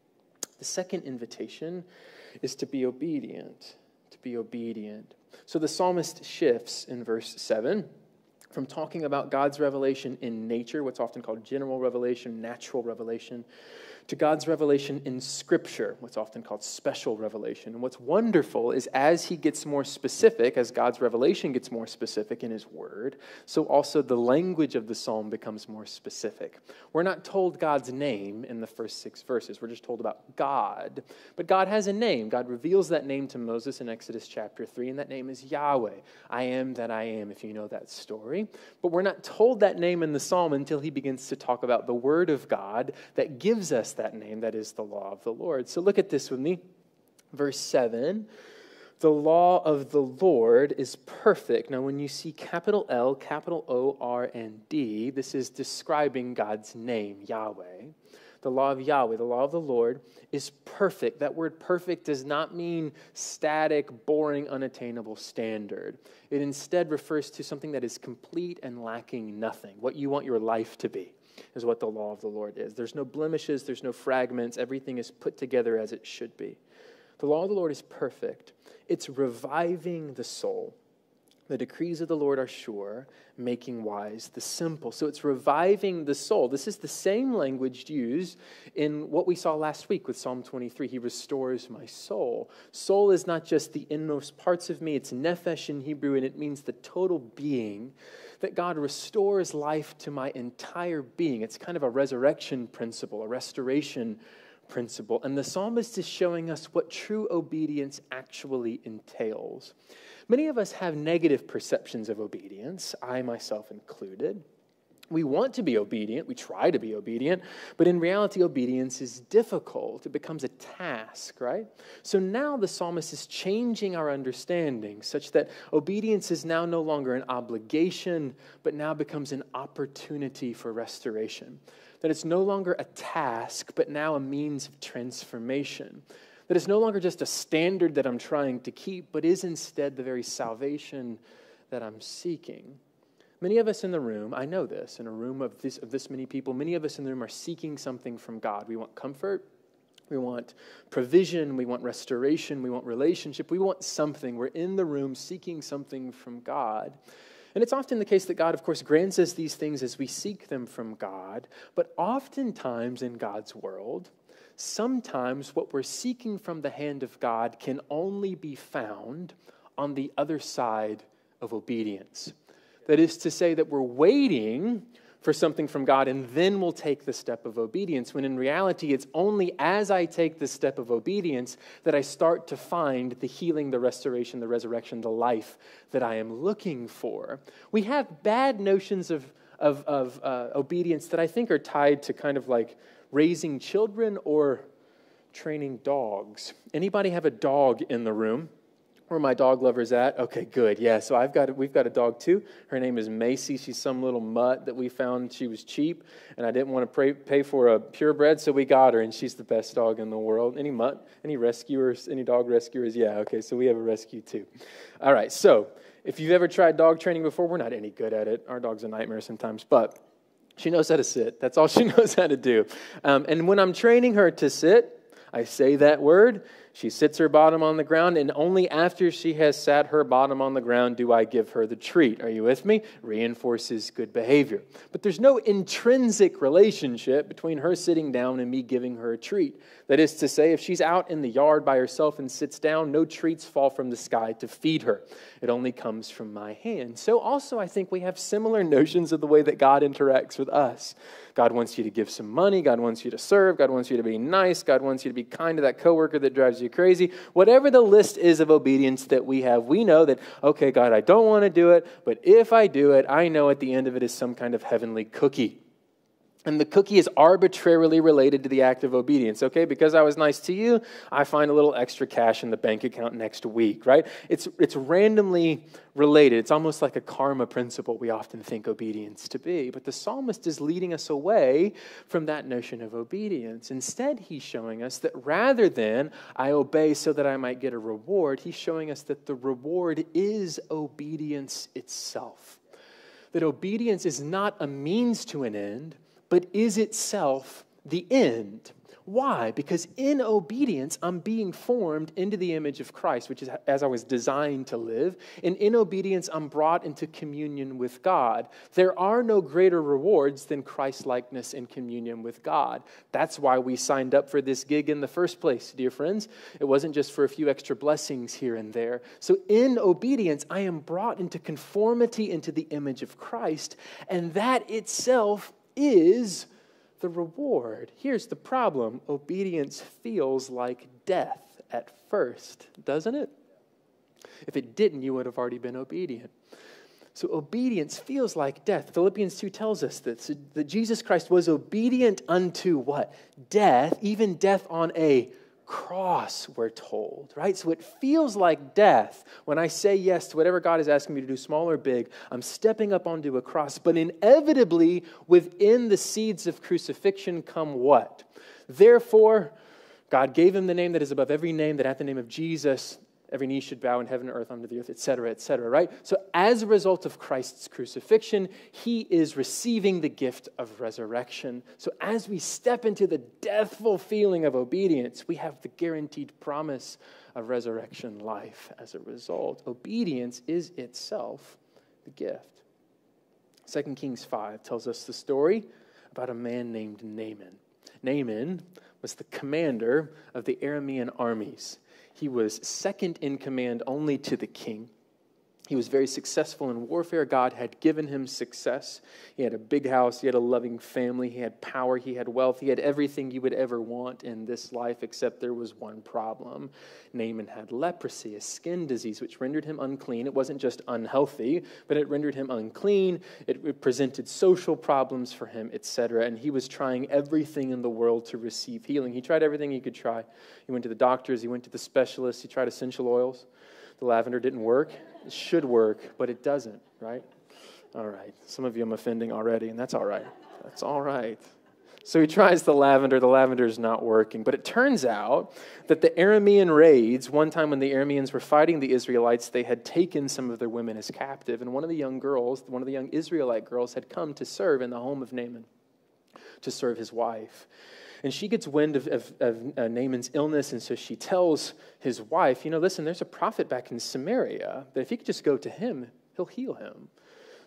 The second invitation is to be obedient. To be obedient. So the psalmist shifts in verse 7 from talking about God's revelation in nature, what's often called general revelation, natural revelation, to God's revelation in Scripture, what's often called special revelation. And what's wonderful is as he gets more specific, as God's revelation gets more specific in his word, so also the language of the psalm becomes more specific. We're not told God's name in the first 6 verses. We're just told about God. But God has a name. God reveals that name to Moses in Exodus chapter 3, and that name is Yahweh. I am that I am, if you know that story. But we're not told that name in the psalm until he begins to talk about the word of God that gives us that name, that is the law of the Lord. So look at this with me. Verse 7, the law of the Lord is perfect. Now when you see capital L, capital O, R, and D, this is describing God's name, Yahweh. The law of Yahweh, the law of the Lord, is perfect. That word perfect does not mean static, boring, unattainable standard. It instead refers to something that is complete and lacking nothing, what you want your life to be. Is what the law of the Lord is. There's no blemishes, there's no fragments, everything is put together as it should be. The law of the Lord is perfect. It's reviving the soul. The decrees of the Lord are sure, making wise the simple. So it's reviving the soul. This is the same language used in what we saw last week with Psalm 23. He restores my soul. Soul is not just the inmost parts of me. It's nephesh in Hebrew, and it means the total being. That God restores life to my entire being. It's kind of a resurrection principle, a restoration principle. And the psalmist is showing us what true obedience actually entails. Many of us have negative perceptions of obedience, I myself included. We want to be obedient, we try to be obedient, but in reality, obedience is difficult. It becomes a task, right? So now the psalmist is changing our understanding such that obedience is now no longer an obligation, but now becomes an opportunity for restoration. That it's no longer a task, but now a means of transformation. That it's no longer just a standard that I'm trying to keep, but is instead the very salvation that I'm seeking. Many of us in the room, I know this, in a room of this many people, many of us in the room are seeking something from God. We want comfort, we want provision, we want restoration, we want relationship, we want something. We're in the room seeking something from God. And it's often the case that God, of course, grants us these things as we seek them from God, but oftentimes in God's world, sometimes what we're seeking from the hand of God can only be found on the other side of obedience. That is to say that we're waiting for something from God and then will take the step of obedience, when in reality it's only as I take the step of obedience that I start to find the healing, the restoration, the resurrection, the life that I am looking for. We have bad notions of obedience that I think are tied to kind of like raising children or training dogs. Anybody have a dog in the room? Where my dog lover's at? Okay, good. Yeah, so we've got a dog too. Her name is Macy. She's some little mutt that we found. She was cheap, and I didn't want to pay for a purebred, so we got her, and she's the best dog in the world. Any mutt? Any rescuers? Any dog rescuers? Yeah, okay, so we have a rescue too. All right, so if you've ever tried dog training before, we're not any good at it. Our dog's a nightmare sometimes, but she knows how to sit. That's all she knows how to do. And when I'm training her to sit, I say that word. She sits her bottom on the ground, and only after she has sat her bottom on the ground do I give her the treat. Are you with me? Reinforces good behavior. But there's no intrinsic relationship between her sitting down and me giving her a treat. That is to say, if she's out in the yard by herself and sits down, no treats fall from the sky to feed her. It only comes from my hand. So also I think we have similar notions of the way that God interacts with us. God wants you to give some money. God wants you to serve. God wants you to be nice. God wants you to be kind to that coworker that drives you crazy. Whatever the list is of obedience that we have, we know that, okay, God, I don't want to do it, but if I do it, I know at the end of it is some kind of heavenly cookie. And the cookie is arbitrarily related to the act of obedience, okay? Because I was nice to you, I find a little extra cash in the bank account next week, right? It's randomly related. It's almost like a karma principle we often think obedience to be. But the psalmist is leading us away from that notion of obedience. Instead, he's showing us that rather than I obey so that I might get a reward, he's showing us that the reward is obedience itself. That obedience is not a means to an end, but is itself the end. Why? Because in obedience, I'm being formed into the image of Christ, which is as I was designed to live. And in obedience, I'm brought into communion with God. There are no greater rewards than Christ-likeness and communion with God. That's why we signed up for this gig in the first place, dear friends. It wasn't just for a few extra blessings here and there. So in obedience, I am brought into conformity into the image of Christ, and that itself is the reward. Here's the problem. Obedience feels like death at first, doesn't it? If it didn't, you would have already been obedient. So obedience feels like death. Philippians 2 tells us that Jesus Christ was obedient unto what? Death, even death on a cross, we're told, right? So it feels like death when I say yes to whatever God is asking me to do, small or big. I'm stepping up onto a cross, but inevitably within the seeds of crucifixion come what? Therefore, God gave him the name that is above every name, that at the name of Jesus, every knee should bow in heaven and earth, under the earth, etc., right? So as a result of Christ's crucifixion, he is receiving the gift of resurrection. So as we step into the deathful feeling of obedience, we have the guaranteed promise of resurrection life as a result. Obedience is itself the gift. 2 Kings 5 tells us the story about a man named Naaman. Naaman was the commander of the Aramean armies. He was second in command only to the king. He was very successful in warfare. God had given him success. He had a big house. He had a loving family. He had power. He had wealth. He had everything you would ever want in this life, except there was one problem. Naaman had leprosy, a skin disease, which rendered him unclean. It wasn't just unhealthy, but it rendered him unclean. It presented social problems for him, etc. And he was trying everything in the world to receive healing. He tried everything he could try. He went to the doctors. He went to the specialists. He tried essential oils. The lavender didn't work. It should work, but it doesn't, right? All right. Some of you I'm offending already, and that's all right. That's all right. So he tries the lavender. The lavender's not working. But it turns out that the Aramean raids, one time when the Arameans were fighting the Israelites, they had taken some of their women as captive. And one of the young Israelite girls had come to serve in the home of Naaman, to serve his wife. And she gets wind of Naaman's illness, and so she tells his wife, listen, there's a prophet back in Samaria that if he could just go to him, he'll heal him.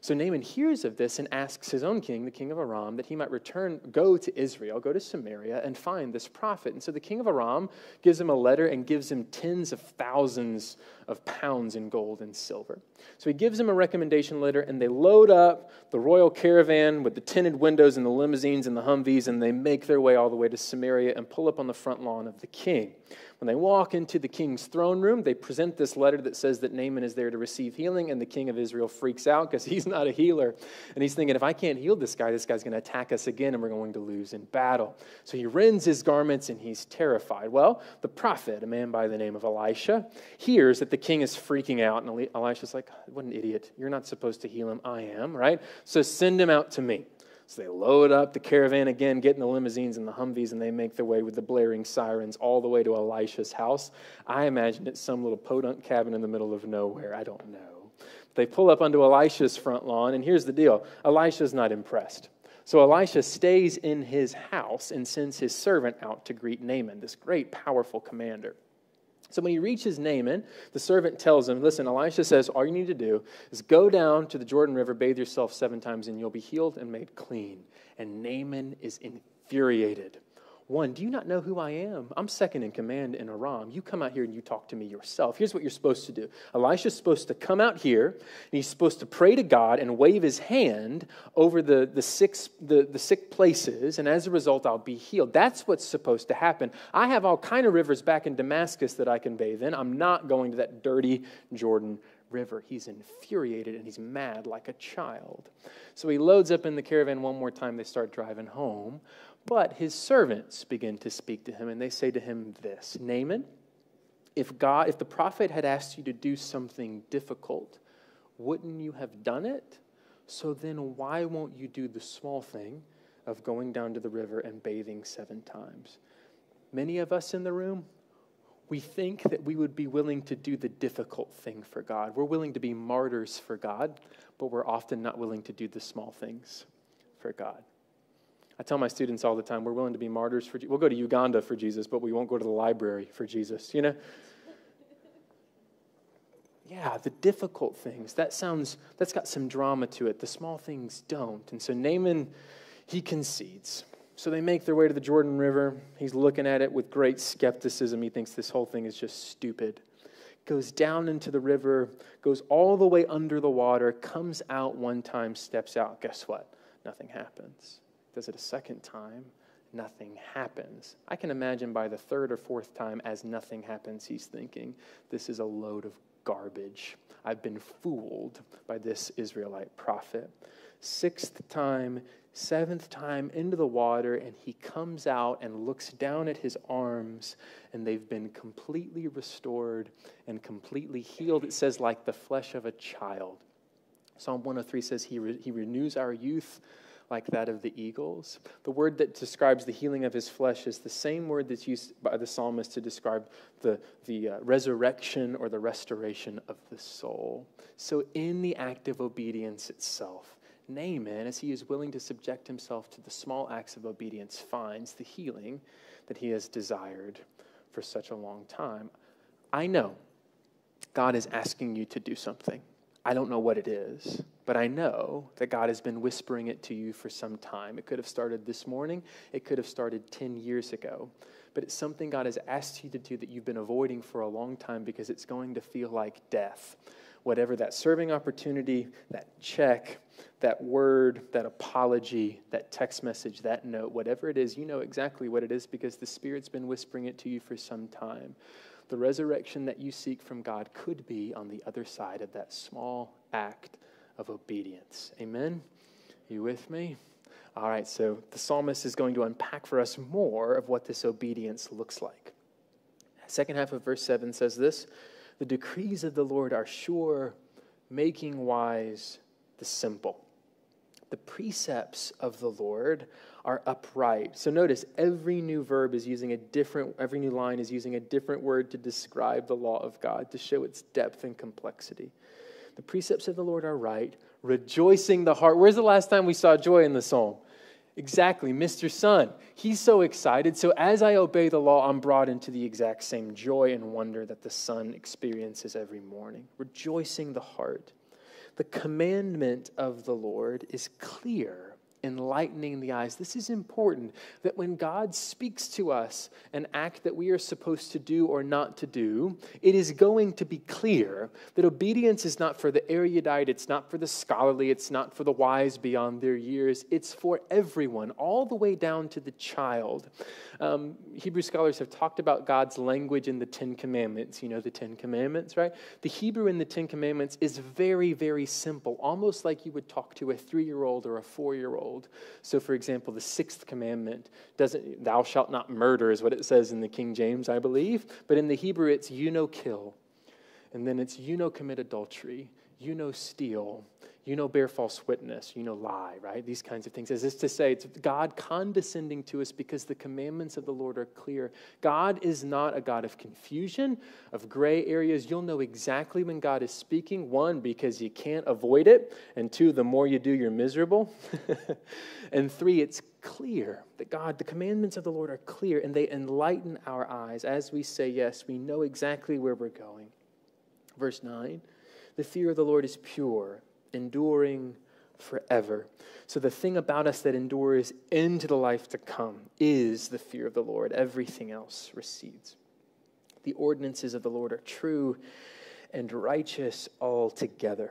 So Naaman hears of this and asks his own king, the king of Aram, that he might go to Israel, go to Samaria, and find this prophet. And so the king of Aram gives him a letter and gives him tens of thousands of pounds in gold and silver. So he gives him a recommendation letter, and they load up the royal caravan with the tinted windows and the limousines and the Humvees, and they make their way all the way to Samaria and pull up on the front lawn of the king. When they walk into the king's throne room, they present this letter that says that Naaman is there to receive healing, and the king of Israel freaks out because he's not a healer. And he's thinking, if I can't heal this guy's going to attack us again, and we're going to lose in battle. So he rends his garments, and he's terrified. Well, the prophet, a man by the name of Elisha, hears that the king is freaking out, and Elisha's like, what an idiot. You're not supposed to heal him. I am, right? So send him out to me. So they load up the caravan again, get in the limousines and the Humvees, and they make their way with the blaring sirens all the way to Elisha's house. I imagine it's some little podunk cabin in the middle of nowhere. I don't know. They pull up onto Elisha's front lawn, and here's the deal. Elisha's not impressed. So Elisha stays in his house and sends his servant out to greet Naaman, this great, powerful commander. So when he reaches Naaman, the servant tells him, listen, Elisha says, all you need to do is go down to the Jordan River, bathe yourself 7 times, and you'll be healed and made clean. And Naaman is infuriated. 1, do you not know who I am? I'm second in command in Aram. You come out here and you talk to me yourself. Here's what you're supposed to do. Elisha's supposed to come out here, and he's supposed to pray to God and wave his hand over the sick places, and as a result, I'll be healed. That's what's supposed to happen. I have all kind of rivers back in Damascus that I can bathe in. I'm not going to that dirty Jordan River. He's infuriated, and he's mad like a child. So he loads up in the caravan one more time. They start driving home. But his servants begin to speak to him, and they say to him this, Naaman, if the prophet had asked you to do something difficult, wouldn't you have done it? So then why won't you do the small thing of going down to the river and bathing 7 times? Many of us in the room, we think that we would be willing to do the difficult thing for God. We're willing to be martyrs for God, but we're often not willing to do the small things for God. I tell my students all the time, we're willing to be martyrs for Jesus. We'll go to Uganda for Jesus, but we won't go to the library for Jesus, you know? Yeah, the difficult things, that's got some drama to it. The small things don't. And so Naaman, he concedes. So they make their way to the Jordan River. He's looking at it with great skepticism. He thinks this whole thing is just stupid. Goes down into the river, goes all the way under the water, comes out one time, steps out. Guess what? Nothing happens. Does it a second time, nothing happens. I can imagine by the 3rd or 4th time, as nothing happens, he's thinking, this is a load of garbage. I've been fooled by this Israelite prophet. 6th time, 7th time into the water, and he comes out and looks down at his arms, and they've been completely restored and completely healed. It says, like the flesh of a child. Psalm 103 says he renews our youth like that of the eagles. The word that describes the healing of his flesh is the same word that's used by the psalmist to describe the resurrection or the restoration of the soul. So in the act of obedience itself, Naaman, as he is willing to subject himself to the small acts of obedience, finds the healing that he has desired for such a long time. I know God is asking you to do something. I don't know what it is, but I know that God has been whispering it to you for some time. It could have started this morning. It could have started 10 years ago. But it's something God has asked you to do that you've been avoiding for a long time because it's going to feel like death. Whatever that serving opportunity, that check, that word, that apology, that text message, that note, whatever it is, you know exactly what it is because the Spirit's been whispering it to you for some time. The resurrection that you seek from God could be on the other side of that small act of obedience. Amen? You with me? All right, so the psalmist is going to unpack for us more of what this obedience looks like. Second half of verse 7 says this, the decrees of the Lord are sure, making wise the simple. The precepts of the Lord are upright. So notice every new line is using a different word to describe the law of God, to show its depth and complexity. The precepts of the Lord are right, rejoicing the heart. Where's the last time we saw joy in the psalm? Exactly, Mr. Son. He's so excited. So as I obey the law, I'm brought into the exact same joy and wonder that the son experiences every morning. Rejoicing the heart. The commandment of the Lord is clear, enlightening the eyes. This is important, that when God speaks to us an act that we are supposed to do or not to do, it is going to be clear that obedience is not for the erudite, it's not for the scholarly, it's not for the wise beyond their years, it's for everyone, all the way down to the child. Hebrew scholars have talked about God's language in the Ten Commandments. You know the Ten Commandments, right? The Hebrew in the Ten Commandments is very, very simple, almost like you would talk to a 3-year-old or a 4-year-old. So, for example, the 6th commandment doesn't, thou shalt not murder is what it says in the King James, I believe. But in the Hebrew, it's you no kill. And then it's you no commit adultery, you no steal, you no bear false witness, you no lie, right? These kinds of things. As is to say, it's God condescending to us because the commandments of the Lord are clear. God is not a God of confusion, of gray areas. You'll know exactly when God is speaking. 1, because you can't avoid it. And 2, the more you do, you're miserable. And 3, it's clear that the commandments of the Lord are clear and they enlighten our eyes. As we say yes, we know exactly where we're going. Verse 9, the fear of the Lord is pure, enduring forever. So the thing about us that endures into the life to come is the fear of the Lord. Everything else recedes. The ordinances of the Lord are true and righteous altogether.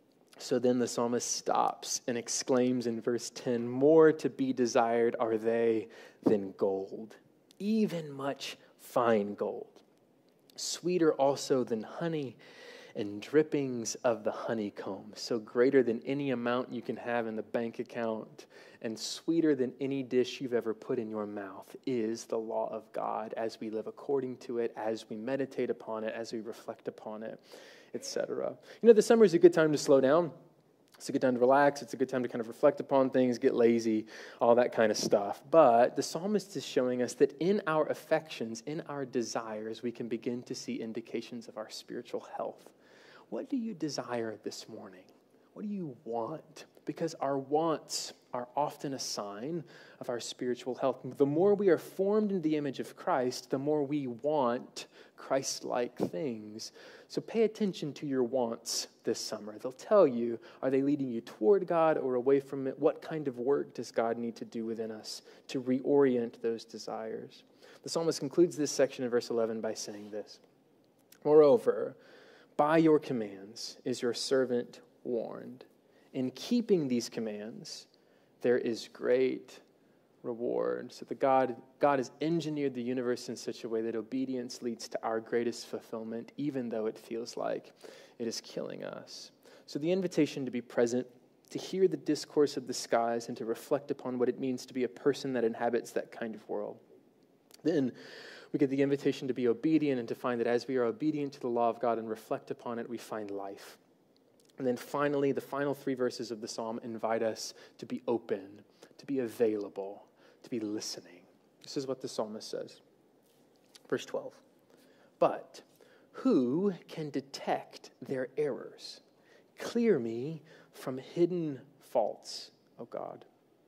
So then the psalmist stops and exclaims in verse 10, more to be desired are they than gold, even much fine gold, sweeter also than honey and drippings of the honeycomb. So greater than any amount you can have in the bank account and sweeter than any dish you've ever put in your mouth is the law of God as we live according to it, as we meditate upon it, as we reflect upon it, etc. You know, the summer is a good time to slow down. It's a good time to relax. It's a good time to kind of reflect upon things, get lazy, all that kind of stuff. But the psalmist is showing us that in our affections, in our desires, we can begin to see indications of our spiritual health. What do you desire this morning? What do you want? Because our wants are often a sign of our spiritual health. The more we are formed in the image of Christ, the more we want Christ-like things. So pay attention to your wants this summer. They'll tell you, are they leading you toward God or away from it? What kind of work does God need to do within us to reorient those desires? The psalmist concludes this section in verse 11 by saying this, moreover, by your commands is your servant warned. In keeping these commands, there is great reward. So God has engineered the universe in such a way that obedience leads to our greatest fulfillment, even though it feels like it is killing us. So the invitation to be present, to hear the discourse of the skies, and to reflect upon what it means to be a person that inhabits that kind of world. Then we get the invitation to be obedient and to find that as we are obedient to the law of God and reflect upon it, we find life. And then finally, the final 3 verses of the psalm invite us to be open, to be available, to be listening. This is what the psalmist says. Verse 12. But who can detect their errors? Clear me from hidden faults, O God.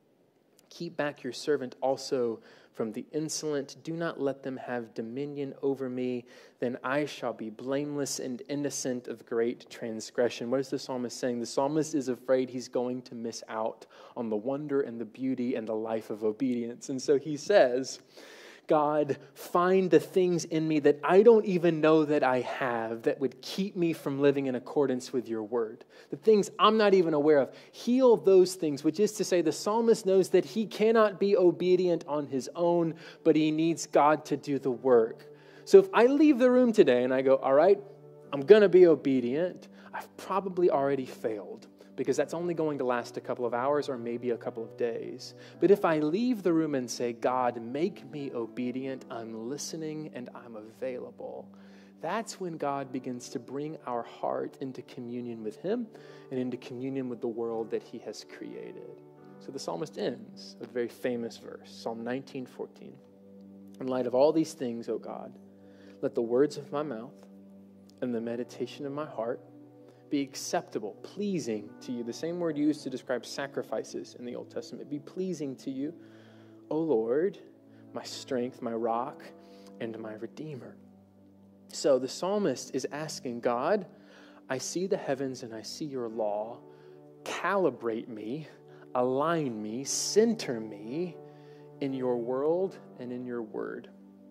Keep back your servant also from the insolent. Do not let them have dominion over me. Then I shall be blameless and innocent of great transgression. What is the psalmist saying? The psalmist is afraid he's going to miss out on the wonder and the beauty and the life of obedience. And so he says, God, find the things in me that I don't even know that I have that would keep me from living in accordance with your word. The things I'm not even aware of. Heal those things, which is to say the psalmist knows that he cannot be obedient on his own, but he needs God to do the work. So if I leave the room today and I go, all right, I'm going to be obedient, I've probably already failed, because that's only going to last a couple of hours or maybe a couple of days. But if I leave the room and say, God, make me obedient, I'm listening and I'm available, that's when God begins to bring our heart into communion with him and into communion with the world that he has created. So the psalmist ends with a very famous verse, Psalm 19:14. In light of all these things, O God, let the words of my mouth and the meditation of my heart be acceptable, pleasing to you. The same word used to describe sacrifices in the Old Testament. Be pleasing to you, O Lord, my strength, my rock, and my redeemer. So the psalmist is asking God, I see the heavens and I see your law. Calibrate me, align me, center me in your world and in your word.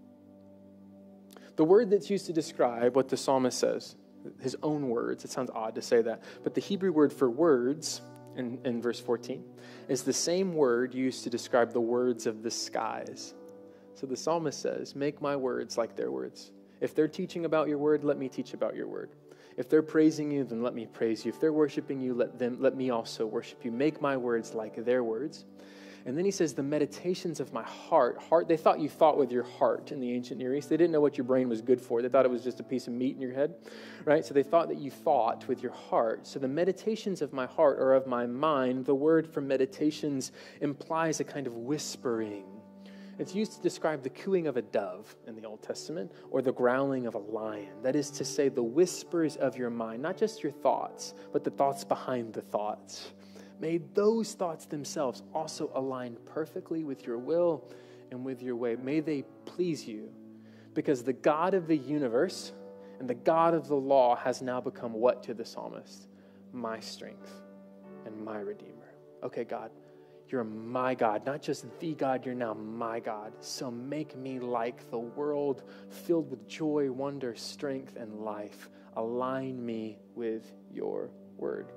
The word that's used to describe what the psalmist says, his own words, it sounds odd to say that, but the Hebrew word for words in verse 14 is the same word used to describe the words of the skies. So the psalmist says, make my words like their words. If they're teaching about your word, let me teach about your word. If they're praising you, then let me praise you. If they're worshiping you, let me also worship you. Make my words like their words. And then he says, the meditations of my heart. They thought you thought with your heart in the ancient Near East. They didn't know what your brain was good for. They thought it was just a piece of meat in your head, right? So they thought that you thought with your heart. So the meditations of my heart or of my mind, the word for meditations implies a kind of whispering. It's used to describe the cooing of a dove in the Old Testament or the growling of a lion. That is to say, the whispers of your mind, not just your thoughts, but the thoughts behind the thoughts. May those thoughts themselves also align perfectly with your will and with your way. May they please you, because the God of the universe and the God of the law has now become what to the psalmist? My strength and my Redeemer. Okay, God, you're my God, not just the God, you're now my God. So make me like the world, filled with joy, wonder, strength, and life. Align me with your word.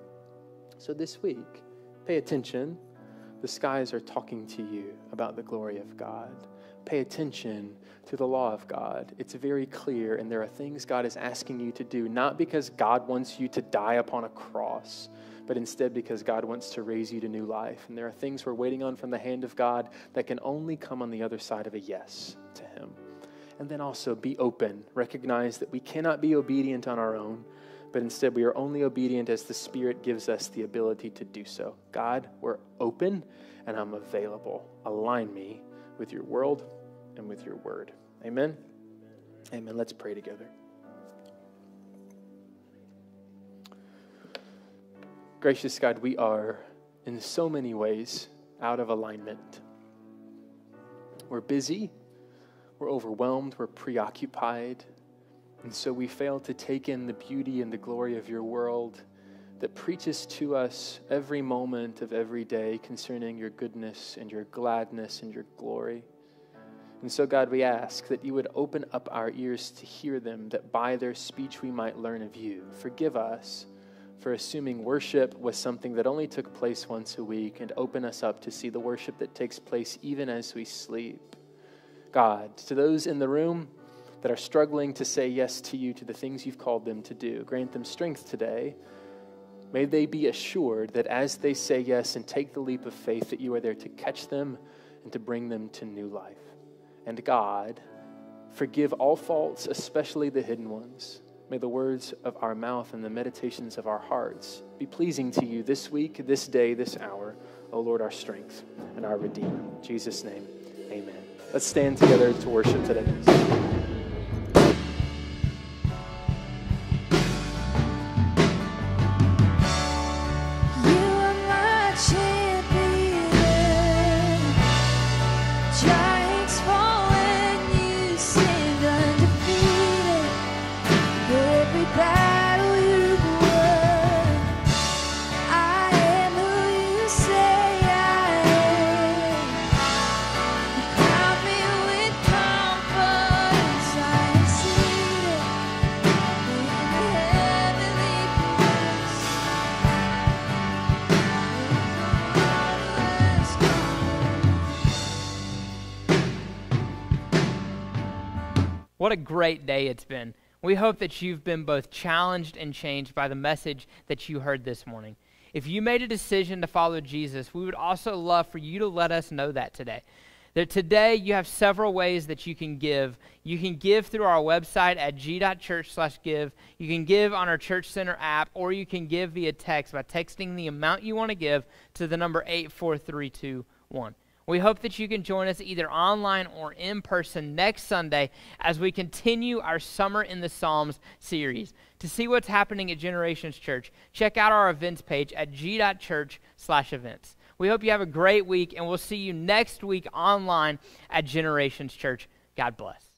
So this week, pay attention. The skies are talking to you about the glory of God. Pay attention to the law of God. It's very clear, and there are things God is asking you to do, not because God wants you to die upon a cross, but instead because God wants to raise you to new life. And there are things we're waiting on from the hand of God that can only come on the other side of a yes to him. And then also be open. Recognize that we cannot be obedient on our own, but instead we are only obedient as the Spirit gives us the ability to do so. God, we're open and I'm available. Align me with your world and with your word. Amen? Amen. Let's pray together. Gracious God, we are in so many ways out of alignment. We're busy, we're overwhelmed, we're preoccupied, and so we fail to take in the beauty and the glory of your world that preaches to us every moment of every day concerning your goodness and your gladness and your glory. And so, God, we ask that you would open up our ears to hear them, that by their speech we might learn of you. Forgive us for assuming worship was something that only took place once a week, and open us up to see the worship that takes place even as we sleep. God, to those in the room that are struggling to say yes to you, to the things you've called them to do, grant them strength today. May they be assured that as they say yes and take the leap of faith, that you are there to catch them and to bring them to new life. And God, forgive all faults, especially the hidden ones. May the words of our mouth and the meditations of our hearts be pleasing to you this week, this day, this hour. O Lord, our strength and our Redeemer. In Jesus' name, amen. Let's stand together to worship today. What a great day it's been. We hope that you've been both challenged and changed by the message that you heard this morning. If you made a decision to follow Jesus, we would also love for you to let us know that today. That today you have several ways that you can give. You can give through our website at g.church/give. You can give on our Church Center app, or you can give via text by texting the amount you want to give to the number 84321. We hope that you can join us either online or in person next Sunday as we continue our Summer in the Psalms series. To see what's happening at Generations Church, check out our events page at g.church/events. We hope you have a great week, and we'll see you next week online at Generations Church. God bless.